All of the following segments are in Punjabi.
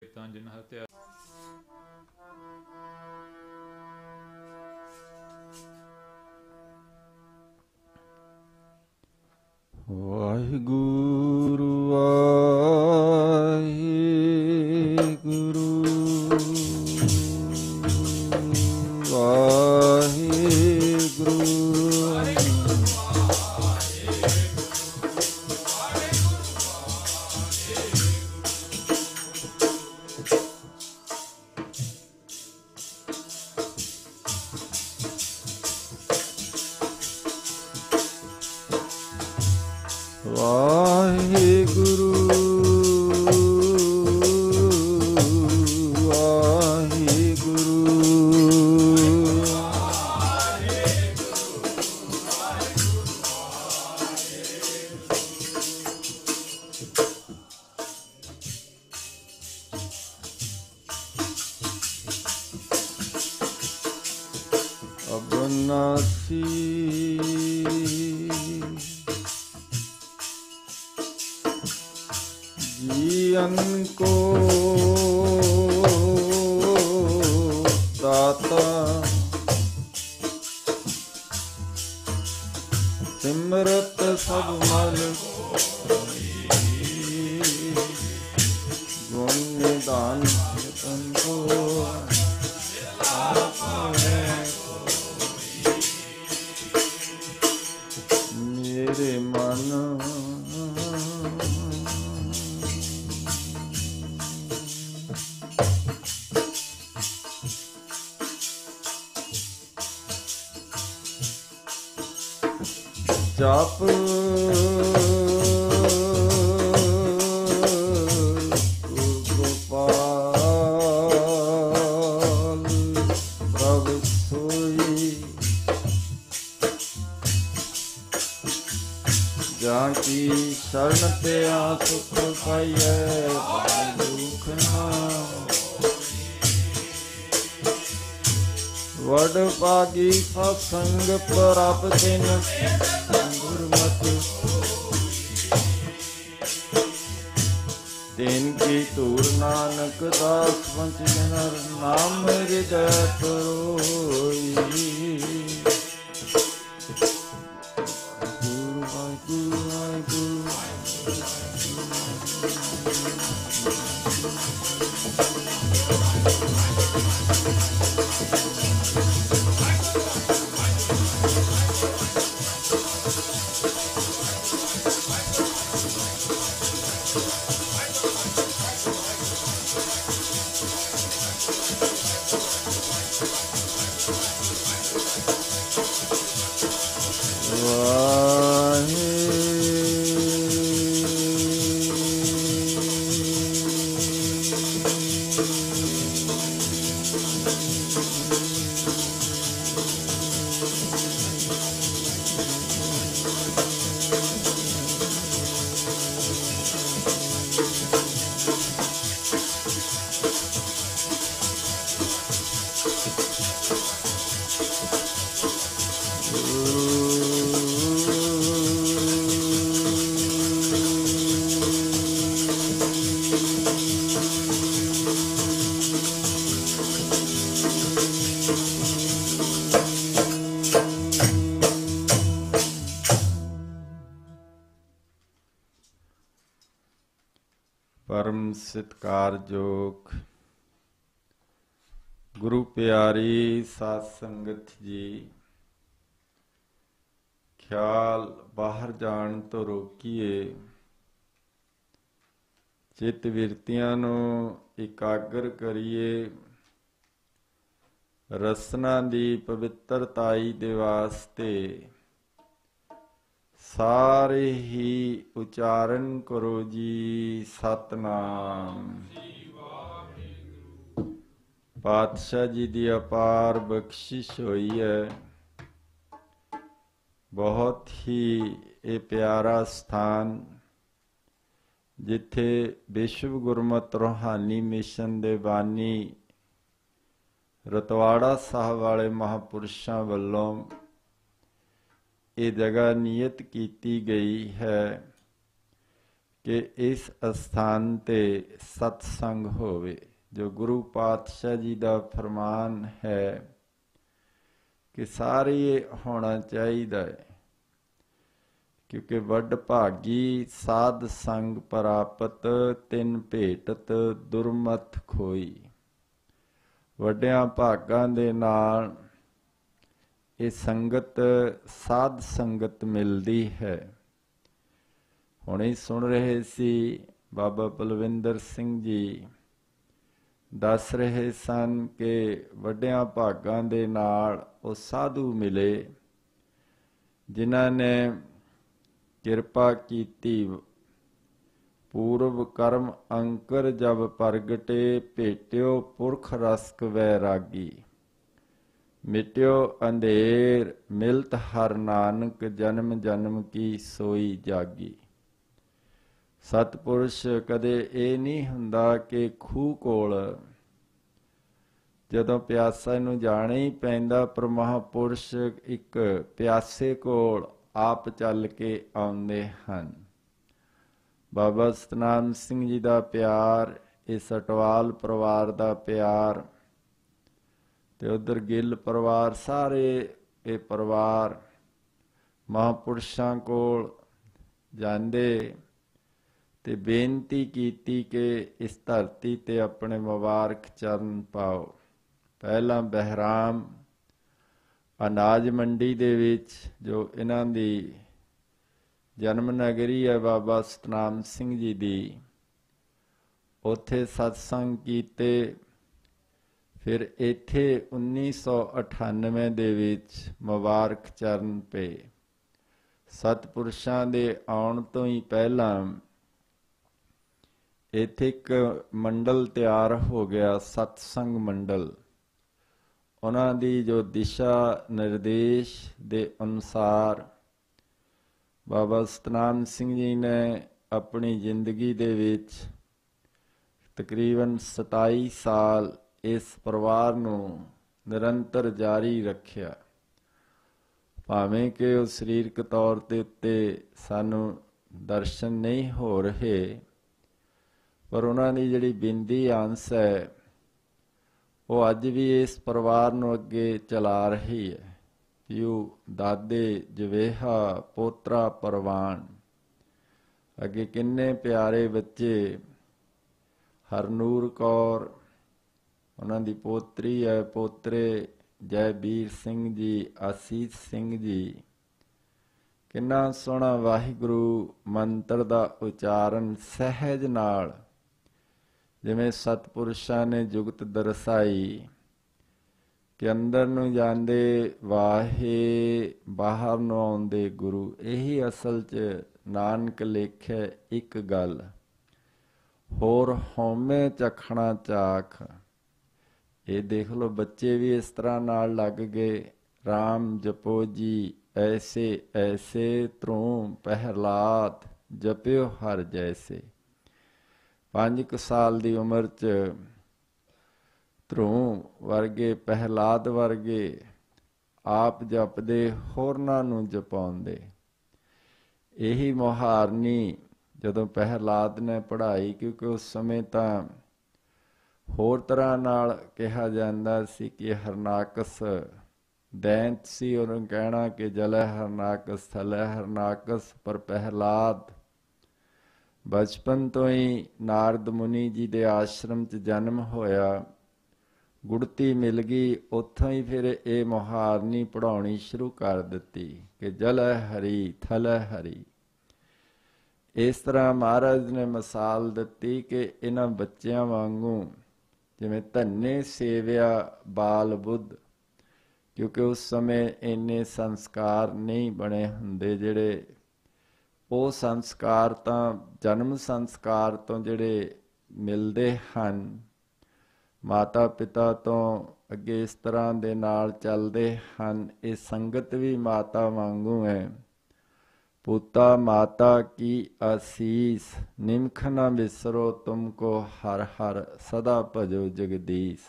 ਤਾਂ ਜਿਨ ਹਤਿਆ ਵਾਹਿਗੁਰੂ ਵਾਹਿਗੁਰੂ ਵਾਹਿਗੁਰੂ ਅਬਨਾਸੀ जीवन को दाता सिमरत सब मल गुण निदान को मेरे मन जप गोपाल प्रभु सोई जाकी शरण ते सुख पाइए दुख ना वड भागी सत्संग प्राप्त तिन गुरमत दिन की धूर नानक दास पंच जनर नाम हृदय तरोई गुरु वाहिगुरु परम सत्कारयोग गुरु प्यारी साध संगत जी, ख्याल बाहर जाण तो रोकीए, चित विरतियां नूं इकागर करिए, रसना दी पवित्रताई दे वास्ते सारे ही उचारण करो जी सतनाम। पातशाह जी की अपार बख्शिश हुई है। बहुत ही ये प्यारा स्थान जिथे विश्व गुरमत रूहानी मिशन दे बानी रतवाड़ा साहब वाले महापुरुषों वालों ये जगह नियत की गई है कि इस स्थान ते सत्संग होवे। जो गुरु पातशाह जी का फरमान है कि सारे होना चाहिए, क्योंकि वड भागी साध संग प्रापत तिन भेटत दुर्मत खोई। वड्डियां भागां दे नाल ये संगत साध संगत मिलती है। हुणे सुन रहे सी बाबा बलविंदर सिंह जी दस रहे सन कि वड्डियां भागां दे नाल वो साधु मिले जिन्हां ने किरपा कीती। पूर्व कर्म अंकर जब प्रगटे भेट्यो पुरख रसक वैरागी। मिट्यो अंधेर मिलत हर नानक जन्म जन्म की सोई जागी। सतपुरुष कदे ये नहीं हुंदा कि खूह कोल जदों प्यासा नूं जाना ही पैंदा, पर महापुरुष एक प्यासे कोल आप चल के आउंदे हन। बाबा सतनाम सिंह जी का प्यार, इस अटवाल परिवार का प्यार, ते उधर गिल परिवार, सारे ये परिवार महापुरुषां कोल जांदे ते बेनती कीती कि इस धरती ते अपने मुबारक चरण पाओ। पहला बहराम अनाज मंडी दे विच जो इन्हां दी जन्म नगरी है बाबा सतनाम सिंह जी दी, उत्थे सत्संग कीते। फिर इत्थे 1998 दे विच मुबारक चरण पे। सतपुरुषां दे आउण तो ही पहला इत्थे एक मंडल तैयार हो गया, सत्संग मंडल। उन्हां दी जो दिशा निर्देश दे अनुसार बाबा सतनाम सिंह जी ने अपनी जिंदगी दे विच तकरीबन 27 साल इस परिवार नूं निरंतर जारी रखिया। भावें कि वो सरीरक तौर ते उत्ते सानू दर्शन नहीं हो रहे, पर उन्हां दी जिहड़ी बिंदी अंश है वो अज भी इस परिवार नूं अगे चला रही है। पिओ दादे जवेहा पोतरा परवान, अगे किन्ने प्यारे बच्चे, हरनूर कौर उन्हां दी पोतरी है, पोतरे जयबीर सिंह जी, आसीस सिंह जी। किन्ना सोहना वाहिगुरू मंत्र दा उचारण सहज नाल जिवें सतपुरुषां ने जुगत दरसाई कि अंदर नूं जांदे वाहे बाहर नूं आउंदे गुरु। यही असल च नानक लेखे एक गल, होर हौमे चखना चाख। ये देख लो बच्चे भी इस तरह नाल लग गए। राम जपो जी ऐसे ऐसे ध्रुव पहलाद जप्यो हर जैसे। 5 साल की उम्र च ध्रुव वर्गे पहलाद वर्गे आप जपदे होरनां नूं जपाउंदे। यही मुहारनी जदों पहलाद ने पढ़ाई, क्योंकि उस समय तां होर तरह नाल कहा जांदा सी कि हरनाकस दैंत सी, उन्होंने कहना कि जलै हरनाकस थलै हरनाकस। पर पहलाद बचपन तो ही नारद मुनि जी दे आश्रम च जन्म होया, गुड़ती मिल गई, उत्थों ही फिर ये मुहारनी पढ़ाउणी शुरू कर दिती कि जलै हरी थलै हरी। इस तरह महाराज ने मिसाल दिती कि इन्हां बच्चों वांगू जिवें धन्ने सेविया बाल बुद्ध, क्योंकि उस समय इन्ने संस्कार नहीं बने हुंदे जिहड़े वो संस्कार तां जन्म संस्कार तो जिहड़े मिलदे हन माता पिता तो अगे इस तरह दे नाल चलदे हन। ये संगत भी माता वांगू है। पुता माता की आसीस निमख न बिसरो तुमको हर हर सदा भजो जगदीश।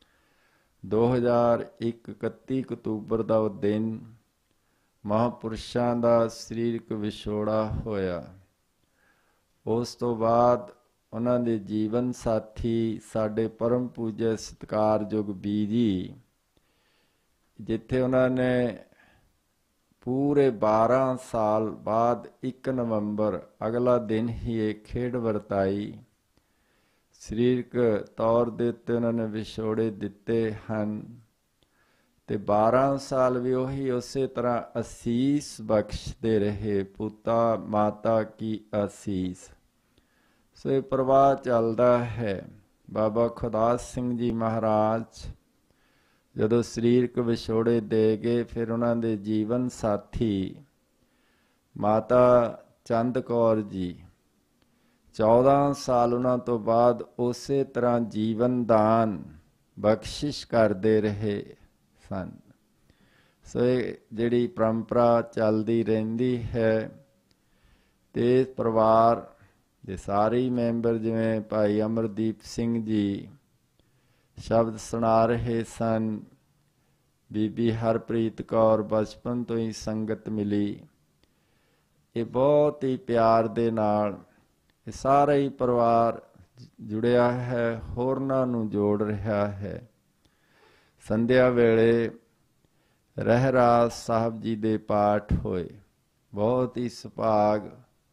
2001 31 अक्तूबर का वो दिन महापुरुषां का सरीरक विछोड़ा होया। ਉਸ ਤੋਂ ਬਾਅਦ ਉਹਨਾਂ ਦੇ ਜੀਵਨ ਸਾਥੀ ਸਾਡੇ ਪਰਮ ਪੂਜਯ ਸਤਿਕਾਰਯੋਗ ਬੀਜੀ, ਜਿੱਥੇ ਉਹਨਾਂ ਨੇ ਪੂਰੇ 12 ਸਾਲ ਬਾਅਦ 1 ਨਵੰਬਰ ਅਗਲਾ ਦਿਨ ਹੀ ਇਹ ਖੇਡ ਵਰਤਾਈ। ਸਰੀਰਕ ਤੌਰ ਦੇ ਉੱਤੇ ਉਹਨਾਂ ਨੇ ਵਿਛੋੜੇ ਦਿੱਤੇ ਹਨ ਤੇ 12 ਸਾਲ ਵੀ ਉਹੀ ਉਸੇ ਤਰ੍ਹਾਂ ਅਸੀਸ ਬਖਸ਼ਦੇ ਰਹੇ, ਪੁੱਤਾ ਮਾਤਾ ਕੀ ਅਸੀਸ। ਸੋ ਇਹ ਪ੍ਰਵਾਹ ਚੱਲਦਾ ਹੈ। ਬਾਬਾ ਖੁਦਾਸ ਸਿੰਘ ਜੀ ਮਹਾਰਾਜ ਜਦੋਂ ਸਰੀਰਕ ਵਿਛੋੜੇ ਦੇ ਗਏ, ਫਿਰ ਉਹਨਾਂ ਦੇ ਜੀਵਨ ਸਾਥੀ ਮਾਤਾ ਚੰਦ ਕੌਰ ਜੀ 14 ਸਾਲ ਉਹਨਾਂ ਤੋਂ ਬਾਅਦ ਉਸੇ ਤਰ੍ਹਾਂ ਜੀਵਨ ਦਾਨ ਬਖਸ਼ਿਸ਼ ਕਰਦੇ ਰਹੇ ਸਨ। ਸੋ ਇਹ ਜਿਹੜੀ ਪਰੰਪਰਾ ਚੱਲਦੀ ਰਹਿੰਦੀ ਹੈ ਤੇ ਪਰਿਵਾਰ ਦੇ ਸਾਰੇ ਮੈਂਬਰ, ਜਿਵੇਂ ਭਾਈ ਅਮਰਦੀਪ ਸਿੰਘ ਜੀ ਸ਼ਬਦ ਸੁਣਾ ਰਹੇ ਸਨ, ਬੀਬੀ ਹਰਪ੍ਰੀਤ ਕੌਰ ਬਚਪਨ ਤੋਂ ਹੀ ਸੰਗਤ ਮਿਲੀ। ਇਹ ਬਹੁਤ ਹੀ ਪਿਆਰ ਦੇ ਨਾਲ ਇਹ ਸਾਰਾ ਹੀ ਪਰਿਵਾਰ ਜੁੜਿਆ ਹੈ, ਹੋਰਨਾਂ ਨੂੰ ਜੋੜ ਰਿਹਾ ਹੈ। ਸੰਧਿਆ ਵੇਲੇ ਰਹਿਰਾਸ ਸਾਹਿਬ ਜੀ ਦੇ ਪਾਠ ਹੋਏ, ਬਹੁਤ ਹੀ ਸੁਭਾਗ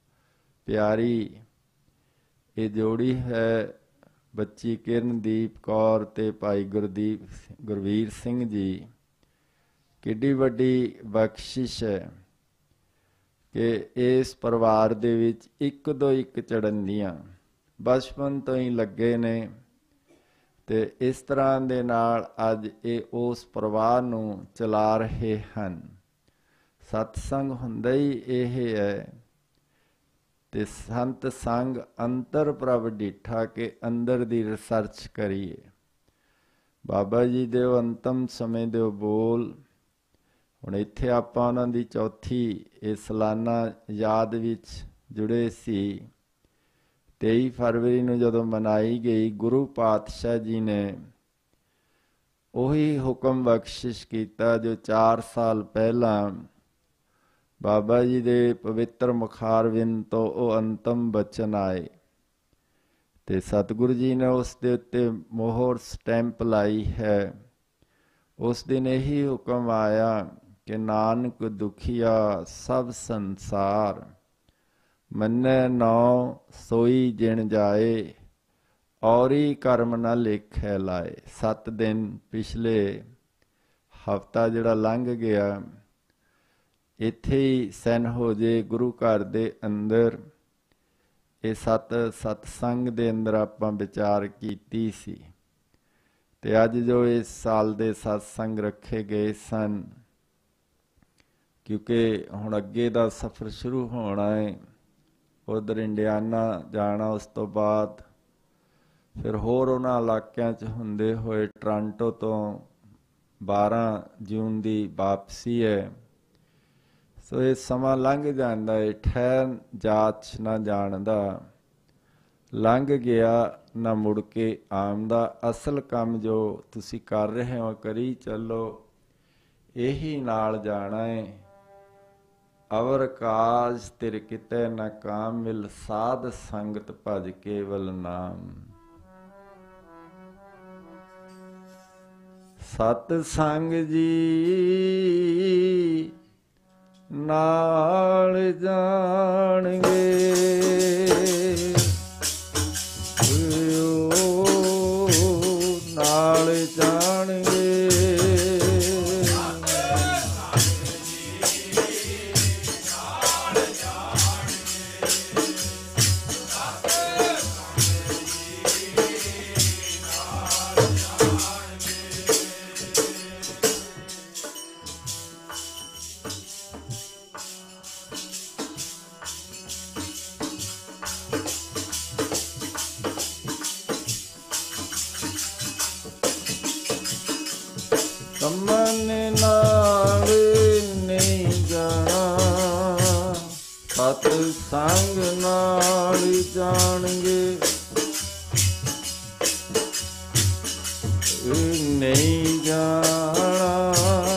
ਪਿਆਰੀ ਇਹ ਜੋੜੀ ਹੈ। ਬੱਚੀ ਕਿਰਨਦੀਪ ਕੌਰ ਤੇ ਭਾਈ ਗੁਰਵੀਰ ਸਿੰਘ ਜੀ, ਕਿੱਡੀ ਵੱਡੀ ਬਖਸ਼ਿਸ਼ ਹੈ ਕਿ ਇਸ ਪਰਿਵਾਰ ਦੇ ਵਿੱਚ ਇੱਕ ਤੋਂ ਇੱਕ ਚੜ੍ਹਨੀਆਂ ਬਚਪਨ ਤੋਂ ਹੀ ਲੱਗੇ ਨੇ ਤੇ ਇਸ ਤਰ੍ਹਾਂ ਦੇ ਨਾਲ ਅੱਜ ਇਹ ਉਸ ਪਰਿਵਾਰ ਨੂੰ ਚਲਾ ਰਹੇ ਹਨ। ਸਤਸੰਗ ਹੁੰਦਾ ਹੀ ਇਹ ਹੈ ਤੇ ਸੰਤ ਸੰਗ ਅੰਤਰ ਪ੍ਰਭ ਡਿਠਾ ਕੇ ਅੰਦਰ ਦੀ ਰਿਸਰਚ ਕਰੀਏ। ਬਾਬਾ ਜੀ ਦੇ ਉਹ ਅੰਤਮ ਸਮੇਂ ਦੇ ਬੋਲ ਹੁਣ ਇੱਥੇ ਆਪਾਂ ਉਹਨਾਂ ਦੀ ਚੌਥੀ ਇਹ ਸਾਲਾਨਾ ਯਾਦ ਵਿੱਚ ਜੁੜੇ ਸੀ। 23 ਫਰਵਰੀ ਨੂੰ ਜਦੋਂ ਮਨਾਈ ਗਈ, ਗੁਰੂ ਪਾਤਸ਼ਾਹ ਜੀ ਨੇ ਉਹੀ ਹੁਕਮ ਬਖਸ਼ਿਸ਼ ਕੀਤਾ ਜੋ 4 ਸਾਲ ਪਹਿਲਾਂ ਬਾਬਾ ਜੀ ਦੇ ਪਵਿੱਤਰ ਮੁਖਾਰਵਿੰਦ ਤੋਂ ਉਹ ਅੰਤਮ ਬਚਨ ਆਏ ਤੇ ਸਤਿਗੁਰੂ ਜੀ ਨੇ ਉਸ ਦੇ ਉੱਤੇ ਮੋਹਰ ਸਟੈਂਪ ਲਾਈ ਹੈ। ਉਸ ਦਿਨ ਇਹੀ ਹੁਕਮ ਆਇਆ ਕਿ ਨਾਨਕ ਦੁਖੀਆ ਸਭ ਸੰਸਾਰ, ਮੰਨੈ ਨਾਉ ਸੋਈ ਜਿਣ ਜਾਏ, ਔਰੀ ਕਰਮ ਨਾ ਲੇਖੈ ਲਾਏ। 7 ਦਿਨ ਪਿਛਲੇ ਹਫਤਾ ਜਿਹੜਾ ਲੰਘ ਗਿਆ, ਇੱਥੇ ਹੀ ਸੈਨ ਹੋ ਜੇ ਗੁਰੂ ਘਰ ਦੇ ਅੰਦਰ ਇਹ ਸਤਸੰਗ ਦੇ ਅੰਦਰ ਆਪਾਂ ਵਿਚਾਰ ਕੀਤੀ ਸੀ। ਤੇ ਅੱਜ ਜੋ ਇਸ ਸਾਲ ਦੇ ਸਤਸੰਗ ਰੱਖੇ ਗਏ ਸਨ, ਕਿਉਂਕਿ ਹੁਣ ਅੱਗੇ ਦਾ ਸਫ਼ਰ ਸ਼ੁਰੂ ਹੋਣਾ ਹੈ, ਉਧਰ ਇੰਡੀਆਨਾ ਜਾਣਾ, ਉਸ ਤੋਂ ਬਾਅਦ ਫਿਰ ਹੋਰ ਉਹਨਾਂ ਇਲਾਕਿਆਂ 'ਚ ਹੁੰਦੇ ਹੋਏ ਟੋਰਾਂਟੋ ਤੋਂ 12 ਜੂਨ ਦੀ ਵਾਪਸੀ ਹੈ। ਸੋ ਇਹ ਸਮਾਂ ਲੰਘ ਜਾਂਦਾ ਹੈ, ਠਹਿਰ ਜਾਚ ਨਾ ਜਾਣਦਾ, ਲੰਘ ਗਿਆ ਨਾ ਮੁੜ ਕੇ ਆਉਂਦਾ। ਅਸਲ ਕੰਮ ਜੋ ਤੁਸੀਂ ਕਰ ਰਹੇ ਹੋ ਕਰੀ ਚੱਲੋ, ਇਹੀ ਨਾਲ ਜਾਣਾ ਹੈ। ਅਵਰ ਕਾਜ ਤੇਰੇ ਕਿਤੇ ਨਾ ਕਾਮ ਮਿਲ, ਸਾਧ ਸੰਗਤ ਭਜ ਕੇਵਲ ਨਾਮ। ਸਤ ਸੰਗ ਜੀ ਨਾਲ ਜਾਣਗੇ, ਨਾਲ ਜਾਣਗੇ। ਕੰਮਨ ਨਾਲ ਨਹੀਂ ਜਾਣਾ, ਸਤ ਸੰਗ ਨਾਲ ਜਾਣਗੇ। ਨਹੀਂ ਜਾਣਾ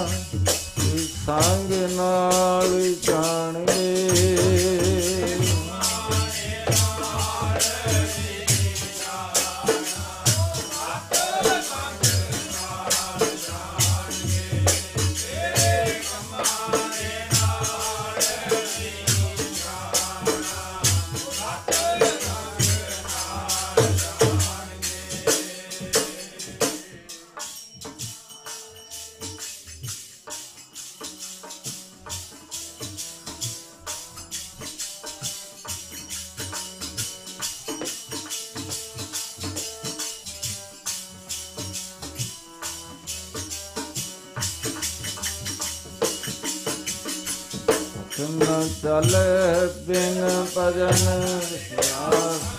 ਸੰਗ ਨਾਲ ਜਾਣਗੇ। न चले बिन भजन विश्वास।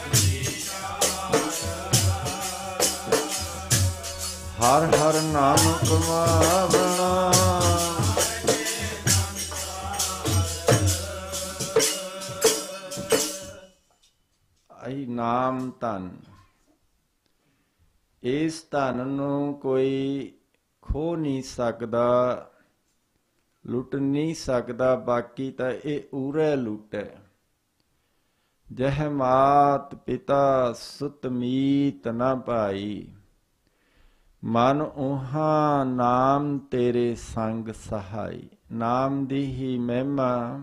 हर हर नाम कमावना आई नाम धन। इस धन नूं कोई खो नहीं सकदा, लुट नहीं सकदा, बाकी तां इह उरे लुटै। जह मात पिता सुत मीत न पाई, मन उहा नाम तेरे संग सहाई। नाम दी ही महिमा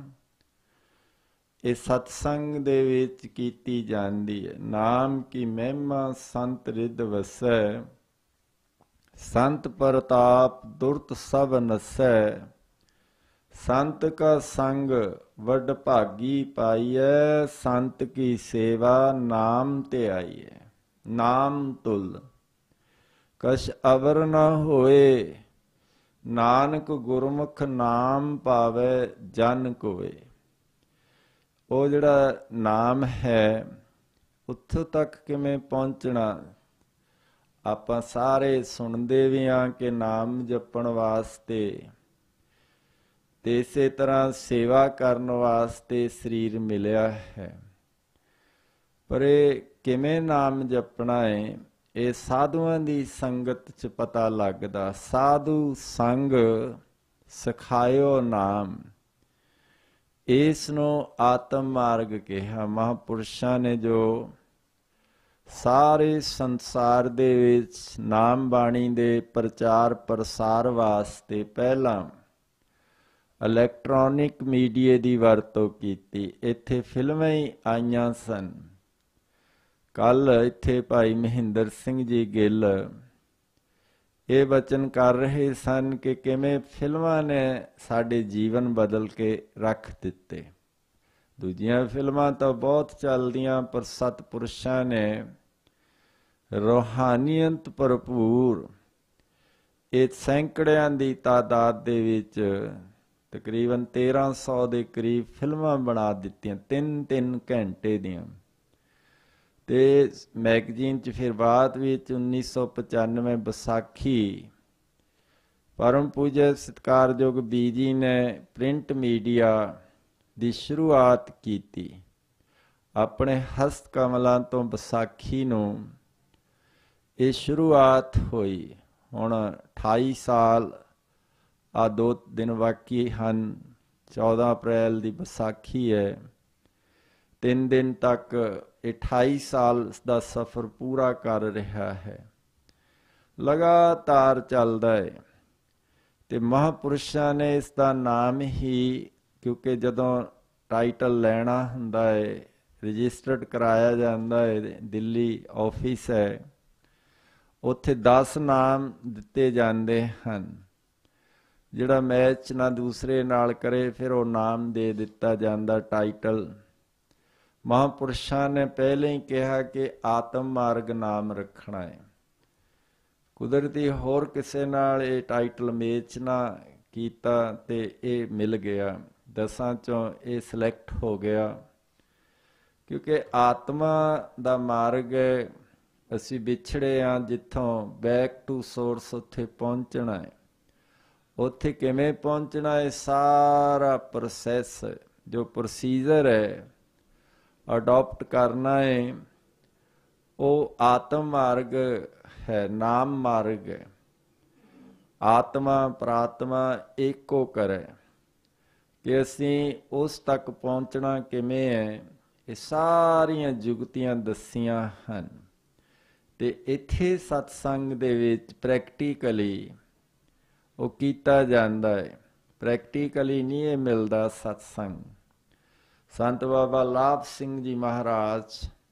ਇਹ ਸਤਸੰਗ ਦੇ ਵਿੱਚ ਕੀਤੀ ਜਾਂਦੀ ਹੈ। ਨਾਮ ਕੀ ਮਹਿਮਾ ਸੰਤ ਰਿਦ ਵਸੈ, ਸੰਤ ਪ੍ਰਤਾਪ ਦੁਰਤ ਸਭ ਨਸੈ। ਸੰਤ ਕਾ ਸੰਗ ਵੱਡ ਭਾਗੀ ਪਾਈਐ, ਸੰਤ ਕੀ ਸੇਵਾ ਨਾਮ ਤੇ ਆਈਐ। ਨਾਮ ਤੁਲ ਕਛ ਅਵਰ ਨ ਹੋਏ, ਨਾਨਕ ਗੁਰਮੁਖ ਨਾਮ ਪਾਵੈ ਜਨ ਕੋਏ। ਉਹ ਜਿਹੜਾ ਨਾਮ ਹੈ ਉੱਥੋਂ ਤੱਕ ਕਿਵੇਂ ਪਹੁੰਚਣਾ, ਆਪਾਂ ਸਾਰੇ ਸੁਣਦੇ ਵੀ ਹਾਂ ਕਿ ਨਾਮ ਜਪਣ ਵਾਸਤੇ ਤੇ ਇਸੇ ਤਰ੍ਹਾਂ ਸੇਵਾ ਕਰਨ ਵਾਸਤੇ ਸਰੀਰ ਮਿਲਿਆ ਹੈ, ਪਰ ਇਹ ਕਿਵੇਂ ਨਾਮ ਜਪਣਾ ਹੈ ਇਹ ਸਾਧੂਆਂ ਦੀ ਸੰਗਤ 'ਚ ਪਤਾ ਲੱਗਦਾ। ਸਾਧੂ ਸੰਗ ਸਿਖਾਇਓ ਨਾਮ, ਇਸ ਨੂੰ ਆਤਮ ਮਾਰਗ ਕਿਹਾ। ਮਹਾਂਪੁਰਸ਼ਾਂ ਨੇ ਜੋ ਸਾਰੇ ਸੰਸਾਰ ਦੇ ਵਿੱਚ ਨਾਮ ਬਾਣੀ ਦੇ ਪ੍ਰਚਾਰ ਪ੍ਰਸਾਰ ਵਾਸਤੇ ਪਹਿਲਾਂ ਇਲੈਕਟ੍ਰੋਨਿਕ ਮੀਡੀਆ ਦੀ ਵਰਤੋਂ ਕੀਤੀ। ਇੱਥੇ ਫਿਲਮਾਂ ਹੀ ਆਈਆਂ ਸਨ। ਕੱਲ ਇੱਥੇ ਭਾਈ ਮਹਿੰਦਰ ਸਿੰਘ ਜੀ ਗਿੱਲ ਇਹ ਵਚਨ ਕਰ ਰਹੇ ਸਨ ਕਿ ਕਿਵੇਂ ਫਿਲਮਾਂ ਨੇ ਸਾਡੇ ਜੀਵਨ ਬਦਲ ਕੇ ਰੱਖ ਦਿੱਤੇ। ਦੂਜੀਆਂ ਫਿਲਮਾਂ ਤਾਂ ਬਹੁਤ ਚੱਲਦੀਆਂ, ਪਰ ਸਤਿਪੁਰਸ਼ਾਂ ਨੇ ਰੂਹਾਨੀਅਤ ਭਰਪੂਰ ਇਹ ਸੈਂਕੜਿਆਂ ਦੀ ਤਾਦਾਦ ਦੇ ਵਿੱਚ ਤਕਰੀਬਨ 1300 ਦੇ ਕਰੀਬ ਫਿਲਮਾਂ ਬਣਾ ਦਿੱਤੀਆਂ, 3-3 ਘੰਟੇ ਦੀਆਂ। ਤੇ ਮੈਗਜ਼ੀਨ 'ਚ ਫਿਰ ਬਾਅਦ ਵਿੱਚ 1995 ਵਿਸਾਖੀ ਪਰਮ ਪੂਜਾ ਸਤਿਕਾਰਯੋਗ ਬੀਜੀ ਨੇ ਪ੍ਰਿੰਟ ਮੀਡੀਆ ਦੀ ਸ਼ੁਰੂਆਤ ਕੀਤੀ। ਆਪਣੇ ਹਸਤ ਕਮਲਾਂ ਤੋਂ ਵਿਸਾਖੀ ਨੂੰ ਇਹ ਸ਼ੁਰੂਆਤ ਹੋਈ। ਹੁਣ 28 ਸਾਲ ਆ 2 ਦਿਨ ਬਾਕੀ ਹਨ। 14 ਅਪ੍ਰੈਲ ਦੀ ਵਿਸਾਖੀ ਹੈ। 3 ਦਿਨ ਤੱਕ 28 ਸਾਲ ਦਾ ਸਫ਼ਰ ਪੂਰਾ ਕਰ ਰਿਹਾ ਹੈ, ਲਗਾਤਾਰ ਚੱਲਦਾ ਹੈ। ਤੇ ਮਹਾਂਪੁਰਸ਼ਾਂ ਨੇ ਇਸ ਦਾ ਨਾਮ ਹੀ, ਕਿਉਂਕਿ ਜਦੋਂ ਟਾਈਟਲ ਲੈਣਾ ਹੁੰਦਾ ਹੈ, ਰਜਿਸਟਰਡ ਕਰਾਇਆ ਜਾਂਦਾ ਹੈ, ਦਿੱਲੀ ਆਫਿਸ ਹੈ, ਉੱਥੇ 10 ਨਾਮ ਦਿੱਤੇ ਜਾਂਦੇ ਹਨ। ਜਿਹੜਾ ਮੈਚ ਨਾ ਦੂਸਰੇ ਨਾਲ ਕਰੇ ਫਿਰ ਉਹ ਨਾਮ ਦੇ ਦਿੱਤਾ ਜਾਂਦਾ ਟਾਈਟਲ। ਮਹਾਂਪੁਰਸ਼ਾਂ ਨੇ ਪਹਿਲੇ ਹੀ ਕਿਹਾ ਕਿ ਆਤਮ ਮਾਰਗ ਨਾਮ ਰੱਖਣਾ ਹੈ। ਕੁਦਰਤੀ ਹੋਰ ਕਿਸੇ ਨਾਲ ਇਹ ਟਾਈਟਲ ਮੈਚ ਨਾ ਕੀਤਾ ਤੇ ਇਹ ਮਿਲ ਗਿਆ। 10 ਚੋਂ ਇਹ ਸਿਲੈਕਟ ਹੋ ਗਿਆ, ਕਿਉਂਕਿ ਆਤਮਾ ਦਾ ਮਾਰਗ ਹੈ। ਅਸੀਂ ਵਿਛੜੇ ਹਾਂ ਜਿੱਥੋਂ, ਬੈਕ ਟੂ ਸੋਰਸ, ਉੱਥੇ ਪਹੁੰਚਣਾ ਹੈ। ਉੱਥੇ ਕਿਵੇਂ ਪਹੁੰਚਣਾ ਹੈ, ਸਾਰਾ ਪ੍ਰੋਸੈਸ ਜੋ ਪ੍ਰੋਸੀਜਰ ਹੈ ਅਡੋਪਟ ਕਰਨਾ ਹੈ, ਉਹ ਆਤਮ ਮਾਰਗ ਹੈ, ਨਾਮ ਮਾਰਗ ਹੈ। ਆਤਮਾ ਪ੍ਰਾਤਮਾ ਏਕੋ ਕਰੇ ਕਿ ਅਸੀਂ ਉਸ ਤੱਕ ਪਹੁੰਚਣਾ ਕਿਵੇਂ ਹੈ, ਇਹ ਸਾਰੀਆਂ ਜੁਗਤੀਆਂ ਦੱਸੀਆਂ ਹਨ। ਤੇ ਇੱਥੇ ਸਤਸੰਗ ਦੇ ਵਿੱਚ ਪ੍ਰੈਕਟੀਕਲੀ ਉਹ ਕੀਤਾ ਜਾਂਦਾ ਹੈ। ਪ੍ਰੈਕਟੀਕਲੀ ਨਹੀਂ ਇਹ ਮਿਲਦਾ ਸਤਸੰਗ। ਸੰਤ ਬਾਬਾ ਲਾਭ ਸਿੰਘ ਜੀ ਮਹਾਰਾਜ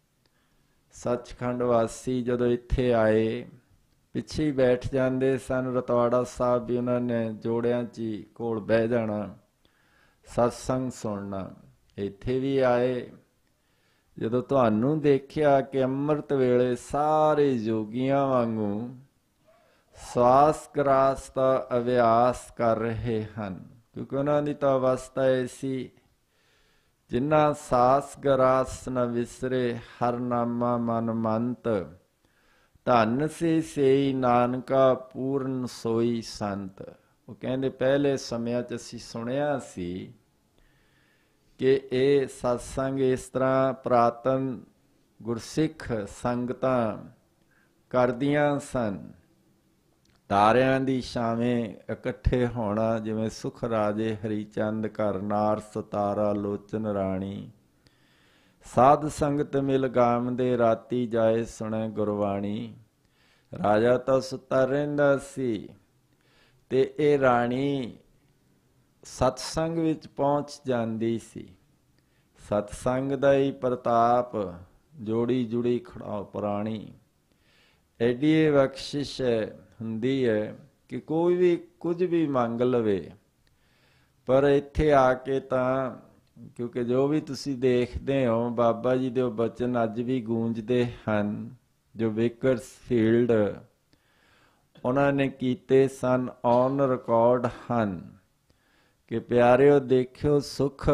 ਸੱਚਖੰਡ ਵਾਸੀ ਜਦੋਂ ਇੱਥੇ ਆਏ, ਪਿੱਛੇ ਹੀ ਬੈਠ ਜਾਂਦੇ ਸਨ। ਰਤਵਾੜਾ ਸਾਹਿਬ ਵੀ ਉਹਨਾਂ ਨੇ ਜੋੜਿਆਂ 'ਚ ਹੀ ਕੋਲ ਬਹਿ ਜਾਣਾ, ਸਤਸੰਗ ਸੁਣਨਾ। ਇੱਥੇ ਵੀ ਆਏ, ਜਦੋਂ ਤੁਹਾਨੂੰ ਦੇਖਿਆ ਕਿ ਅੰਮ੍ਰਿਤ ਵੇਲੇ ਸਾਰੇ ਯੋਗੀਆਂ ਵਾਂਗੂ ਸਵਾਸ ਗ੍ਰਾਸ ਦਾ ਅਭਿਆਸ ਕਰ ਰਹੇ ਹਨ, ਕਿਉਂਕਿ ਉਹਨਾਂ ਦੀ ਤਾਂ ਅਵਸਥਾ ਐਸੀ, ਜਿਨ੍ਹਾਂ ਸਾਸ ਗਰਾਸ ਨ ਵਿਸਰੇ, ਹਰ ਨਾਮਾ ਮਨ ਮੰਤ, ਧਨ ਸੇ ਸੇਈ ਨਾਨਕਾ ਪੂਰਨ ਸੋਈ ਸੰਤ। ਉਹ ਕਹਿੰਦੇ ਪਹਿਲੇ ਸਮਿਆਂ 'ਚ ਅਸੀਂ ਸੁਣਿਆ ਸੀ ਕਿ ਇਹ ਸਤਸੰਗ ਇਸ ਤਰ੍ਹਾਂ ਪੁਰਾਤਨ ਗੁਰਸਿੱਖ ਸੰਗਤਾਂ ਕਰਦੀਆਂ ਸਨ। ਤਾਰਿਆਂ ਦੀ ਛਾਵੇਂ ਇਕੱਠੇ ਹੋਣਾ, ਜਿਵੇਂ ਸੁਖ ਰਾਜੇ ਹਰੀਚੰਦ ਘਰ ਨਾਰ ਸਤਾਰਾ ਲੋਚਨ ਰਾਣੀ, ਸਾਧ ਸੰਗਤ ਮਿਲ ਗਾਵੰਦੇ ਰਾਤੀ ਜਾਏ ਸੁਣੇ ਗੁਰਬਾਣੀ। ਰਾਜਾ ਤਾਂ ਸੁੱਤਾ ਰਹਿੰਦਾ ਸੀ ਤੇ ਇਹ ਰਾਣੀ ਸਤਸੰਗ ਵਿੱਚ ਪਹੁੰਚ ਜਾਂਦੀ ਸੀ। ਸਤਸੰਗ ਦਾ ਹੀ ਪ੍ਰਤਾਪ, ਜੋੜੀ ਜੁੜੀ ਖੜਾ ਪੁਰਾਣੀ। ਐਡੀ ਇਹ ਬਖਸ਼ਿਸ਼ ਹੁੰਦੀ ਹੈ ਕਿ ਕੋਈ ਵੀ ਕੁਝ ਵੀ ਮੰਗ ਲਵੇ, ਪਰ ਇੱਥੇ ਆ ਕੇ ਤਾਂ, ਕਿਉਂਕਿ ਜੋ ਵੀ ਤੁਸੀਂ ਦੇਖਦੇ ਹੋ ਬਾਬਾ ਜੀ ਦੇ ਉਹ ਬਚਨ ਅੱਜ ਵੀ ਗੂੰਜਦੇ ਹਨ, ਜੋ ਬੇਕਰਸਫੀਲਡ ਉਹਨਾਂ ਨੇ ਕੀਤੇ ਸਨ, ਔਨ ਰਿਕਾਰਡ ਹਨ ਕਿ ਪਿਆਰਿਓ ਦੇਖਿਓ, ਸੁੱਖ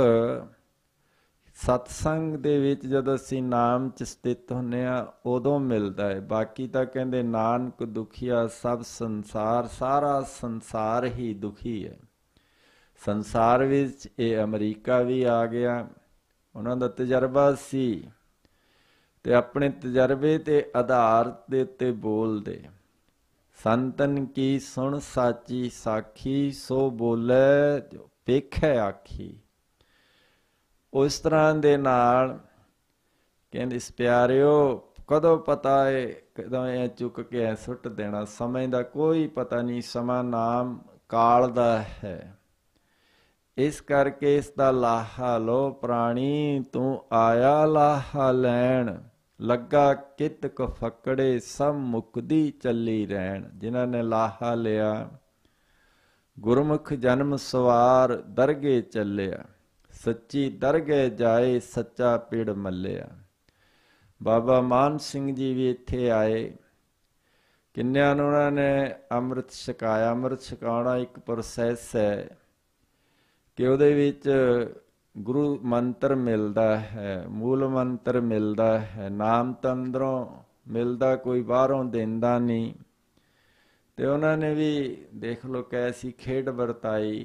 ਸਤਸੰਗ ਦੇ ਵਿੱਚ ਜਦੋਂ ਅਸੀਂ ਨਾਮ 'ਚ ਸਥਿਤ ਹੁੰਦੇ ਹਾਂ ਉਦੋਂ ਮਿਲਦਾ ਹੈ। ਬਾਕੀ ਤਾਂ ਕਹਿੰਦੇ ਨਾਨਕ ਦੁਖੀਆ ਸਭ ਸੰਸਾਰ, ਸਾਰਾ ਸੰਸਾਰ ਹੀ ਦੁਖੀ ਹੈ। ਸੰਸਾਰ ਵਿੱਚ ਇਹ ਅਮਰੀਕਾ ਵੀ ਆ ਗਿਆ, ਉਹਨਾਂ ਦਾ ਤਜਰਬਾ ਸੀ ਤੇ ਆਪਣੇ ਤਜਰਬੇ ਦੇ ਆਧਾਰ ਦੇ ਉੱਤੇ ਬੋਲਦੇ। ਸੰਤਨ ਕੀ ਸੁਣ ਸਾਚੀ ਸਾਖੀ, ਸੋ ਬੋਲੇ ਜੋ ਵੇਖੈ ਆਖੀ। ਉਸ ਤਰ੍ਹਾਂ ਦੇ ਨਾਲ ਕਹਿੰਦੇ ਇਸ ਪਿਆਰਿਓ, ਕਦੋਂ ਪਤਾ ਹੈ ਕਦੋਂ ਇਹ ਚੁੱਕ ਕੇ ਐ ਸੁੱਟ ਦੇਣਾ, ਸਮੇਂ ਦਾ ਕੋਈ ਪਤਾ ਨਹੀਂ। ਸਮਾਂ ਨਾਮ ਕਾਲ ਦਾ ਹੈ, ਇਸ ਕਰਕੇ ਇਸ ਦਾ ਲਾਹਾ ਲੋ ਪ੍ਰਾਣੀ, ਤੂੰ ਆਇਆ ਲਾਹਾ ਲੈਣ, ਲੱਗਾ ਕਿਤ ਕ ਫਕੜੇ, ਸਭ ਮੁਕਦੀ ਚੱਲੀ ਰਹਿਣ। ਜਿਨ੍ਹਾਂ ਨੇ ਲਾਹਾ ਲਿਆ, ਗੁਰਮੁਖ ਜਨਮ ਸਵਾਰ ਦਰਗੇ ਚੱਲਿਆ, ਸੱਚੀ ਦਰਗੇ ਜਾਏ, ਸੱਚਾ ਪਿੜ ਮੱਲਿਆ। ਬਾਬਾ ਮਾਨ ਸਿੰਘ ਜੀ ਵੀ ਇੱਥੇ ਆਏ, ਕਿੰਨਿਆਂ ਨੂੰ ਉਹਨਾਂ ਨੇ ਅੰਮ੍ਰਿਤ ਛਕਾਇਆ। ਅੰਮ੍ਰਿਤ ਛਕਾਉਣਾ ਇੱਕ ਪ੍ਰੋਸੈਸ ਹੈ ਕਿ ਉਹਦੇ ਵਿੱਚ ਗੁਰੂ ਮੰਤਰ ਮਿਲਦਾ ਹੈ, ਮੂਲ ਮੰਤਰ ਮਿਲਦਾ ਹੈ, ਨਾਮ ਤਾਂ ਅੰਦਰੋਂ ਮਿਲਦਾ, ਕੋਈ ਬਾਹਰੋਂ ਦਿੰਦਾ ਨਹੀਂ। ਤੇ ਉਹਨਾਂ ਨੇ ਵੀ ਦੇਖ ਲਓ ਕੈਸੀ ਖੇਡ ਵਰਤਾਈ।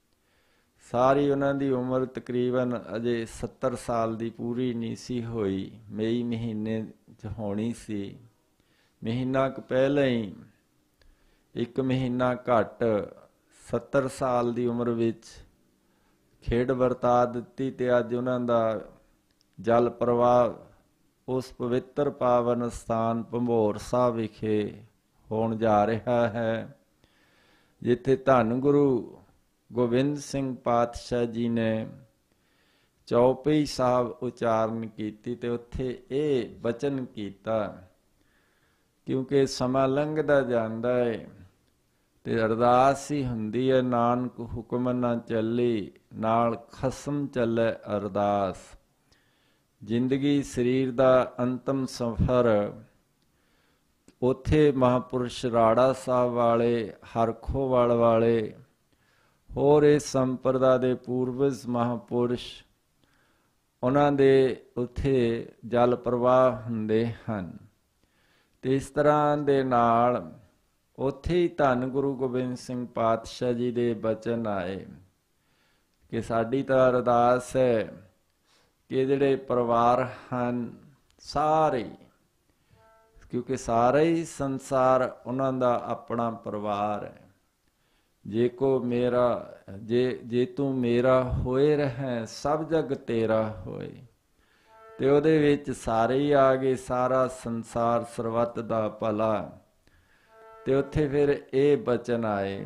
ਸਾਰੀ ਉਹਨਾਂ ਦੀ ਉਮਰ ਤਕਰੀਬਨ ਅਜੇ 70 ਸਾਲ ਦੀ ਪੂਰੀ ਨਹੀਂ ਸੀ ਹੋਈ, ਮਈ ਮਹੀਨੇ 'ਚ ਹੋਣੀ ਸੀ। ਮਹੀਨਾ ਕੁ ਪਹਿਲਾਂ ਹੀ, 1 ਮਹੀਨਾ ਘੱਟ 70 ਸਾਲ ਦੀ ਉਮਰ ਵਿੱਚ ਖੇਡ ਵਰਤਾ ਦਿੱਤੀ। ਤੇ ਅੱਜ ਉਹਨਾਂ ਦਾ ਜਲ ਪ੍ਰਵਾਹ ਉਸ ਪਵਿੱਤਰ ਪਾਵਨ ਸਥਾਨ ਭੰਬੋਰ ਸਾਹਿਬ ਵਿਖੇ ਹੋਣ ਜਾ ਰਿਹਾ ਹੈ, ਜਿੱਥੇ ਧੰਨ ਗੁਰੂ ਗੋਬਿੰਦ ਸਿੰਘ ਪਾਤਸ਼ਾਹ ਜੀ ਨੇ ਚੌਪਈ ਸਾਹਿਬ ਉਚਾਰਨ ਕੀਤੀ ਤੇ ਉੱਥੇ ਇਹ ਬਚਨ ਕੀਤਾ। ਕਿਉਂਕਿ ਸਮਾਂ ਲੰਘਦਾ ਜਾਂਦਾ ਹੈ ਤੇ ਅਰਦਾਸ ਹੀ ਹੁੰਦੀ ਹੈ, ਨਾਨਕ ਹੁਕਮ ਨਾ ਚੱਲੀ, ਨਾਲ ਖਸਮ ਚੱਲੇ ਅਰਦਾਸ। ਜ਼ਿੰਦਗੀ ਸਰੀਰ ਦਾ ਅੰਤਮ ਸਫ਼ਰ, ਉੱਥੇ ਮਹਾਂਪੁਰਸ਼ ਰਾੜਾ ਸਾਹਿਬ ਵਾਲੇ, ਹਰਖੋਵਾਲ ਵਾਲੇ, ਹੋਰ ਇਸ ਸੰਪਰਦਾ ਦੇ ਪੂਰਵਜ ਮਹਾਂਪੁਰਸ਼, ਉਹਨਾਂ ਦੇ ਉੱਥੇ ਜਲ ਪ੍ਰਵਾਹ ਹੁੰਦੇ ਹਨ। ਤੇ ਇਸ ਤਰ੍ਹਾਂ ਦੇ ਨਾਲ ਉੱਥੇ ਹੀ ਧੰਨ ਗੁਰੂ ਗੋਬਿੰਦ ਸਿੰਘ ਪਾਤਸ਼ਾਹ ਜੀ ਦੇ ਬਚਨ ਆਏ ਕਿ ਸਾਡੀ ਤਾਂ ਅਰਦਾਸ ਹੈ ਕਿ ਜਿਹੜੇ ਪਰਿਵਾਰ ਹਨ ਸਾਰੇ, ਕਿਉਂਕਿ ਸਾਰਾ ਹੀ ਸੰਸਾਰ ਉਹਨਾਂ ਦਾ ਆਪਣਾ ਪਰਿਵਾਰ ਹੈ। ਜੇ ਕੋ ਮੇਰਾ, ਜੇ ਤੂੰ ਮੇਰਾ ਹੋਏ ਰਹਿ, ਸਭ ਜਗ ਤੇਰਾ ਹੋਏ। ਤੇ ਉਹਦੇ ਵਿੱਚ ਸਾਰੇ ਹੀ ਆ ਗਏ, ਸਾਰਾ ਸੰਸਾਰ ਸਰਬੱਤ ਦਾ ਭਲਾ। ਤੇ ਉੱਥੇ ਫਿਰ ਇਹ ਬਚਨ ਆਏ,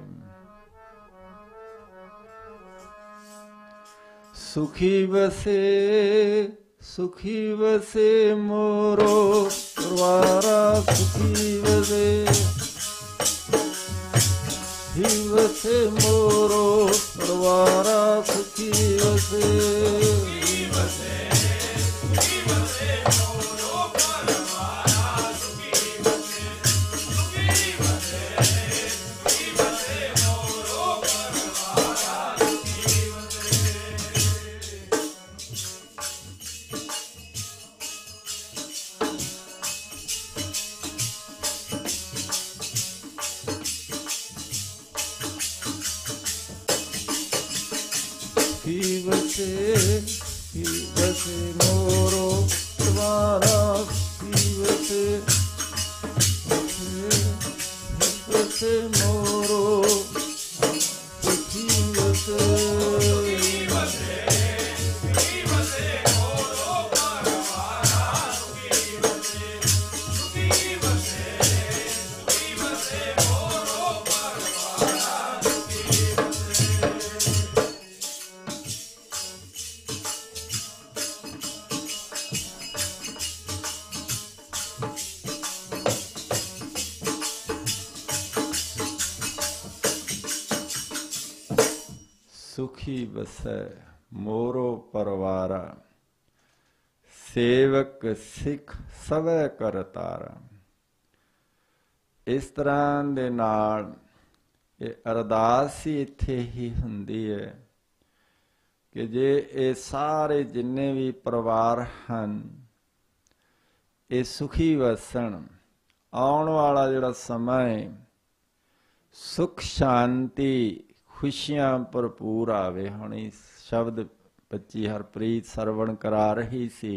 ਸੁਖੀ ਵਸੇ ਮੋਰੋ ਪਰਵਾਰਾ, ਸੁਖੀ ਵਸੇ, ਸੁਖੀ ਵਸੇ ਮੋਰੋ ਪਰਵਾਰਾ, ਸੁਖੀ ਵਸੇ, ਸੁਖੀ ਵਸੇ, ਸੁਖੀ ਵਸੇ ਮੋਰੋ ਪਰਵਾਰਾ, ਸੁਖੀ ਵਸੇ, ਸੁਖੀ ਵਸੇ, ਸੁਖੀ ਵਸੇ ਮੋਰੋ ਪਰਵਾਰਾ, सुखी बसे मोरो परवारा सुखी बसे मोरो सुखी बसे सुखी बसै मोरो परवारा सेवक सिख सवै करतारा। इस तरह ਦੇ ਨਾਲ ਇਹ ਅਰਦਾਸ ਹੀ ਇੱਥੇ ਹੀ ਹੁੰਦੀ ਹੈ ਕਿ ਜੇ ਇਹ ਸਾਰੇ ਜਿੰਨੇ ਵੀ ਪਰਿਵਾਰ ਹਨ ਇਹ ਸੁਖੀ ਵਸਣ, ਆਉਣ ਵਾਲਾ ਜਿਹੜਾ ਸਮਾਂ ਹੈ ਸੁਖ ਸ਼ਾਂਤੀ खुशियां भरपूर आवे। हुण इस शब्द बच्ची हरप्रीत सरवण करा रही सी,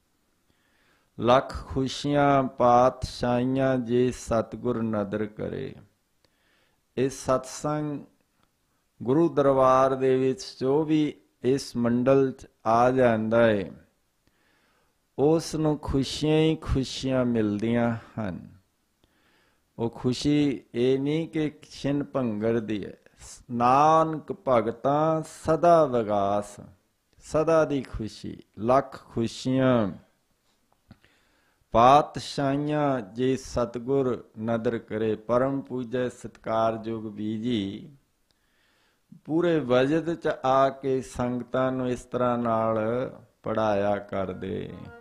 लख खुशियां पातशाहियां जे सतगुर नदर करे। इस सत्संग गुरु दरबार दे विच जो भी इस मंडल च आ जांदा है उस नूं खुशियां ही खुशियां मिलदियां हन। वो खुशी ये नहीं कि छिन भंगड़ दी है, नानक भगतां सदा विगास, सदा दी खुशी, लख खुशियां पातशाहियां जे सतगुर नदर करे। परम पूजय सत्कारयोग बीजी पूरे वजद च आके संगतां नूं इस तरह नाल पढ़ाया करदे।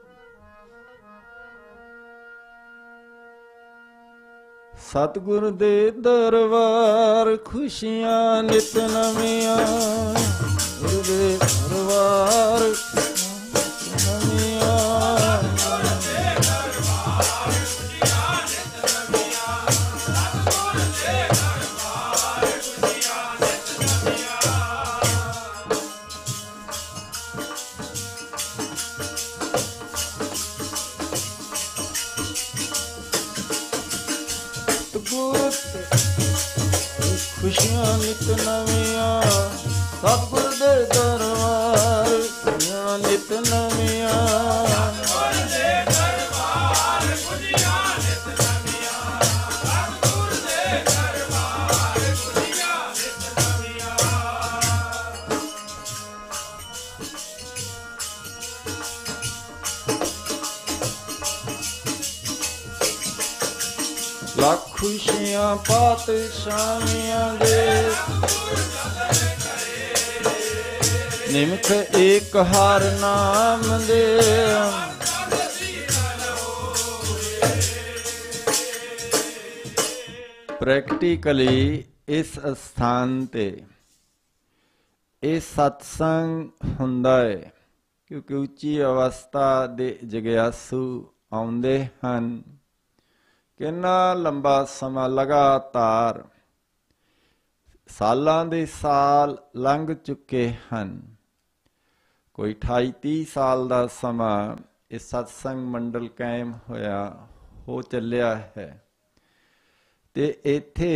सतगुर दे दरबार खुशियां नित नवियां, दे दरबार नवियां। खुशियां नित नवियां सतगुर दे दरबार, खुशियां नित नवियां। लख खुशियां पातशाहियां दे निमख एक हर नाम दे। प्रैक्टिकली इस स्थान ते ਇਹ ਸਤਸੰਗ ਹੁੰਦਾ ਹੈ ਕਿਉਂਕਿ ਉੱਚੀ ਅਵਸਥਾ ਦੇ ਜਗਿਆਸੂ ਆਉਂਦੇ ਹਨ। ਕਿੰਨਾ ਲੰਬਾ ਸਮਾਂ ਲਗਾਤਾਰ ਸਾਲਾਂ ਦੇ ਸਾਲ ਲੰਘ ਚੁੱਕੇ ਹਨ। ਕੋਈ 28-30 ਸਾਲ ਦਾ ਸਮਾਂ ਇਹ ਸਤਸੰਗ ਮੰਡਲ ਕਾਇਮ ਹੋਇਆ ਹੋ ਚੱਲਿਆ ਹੈ ਤੇ ਇੱਥੇ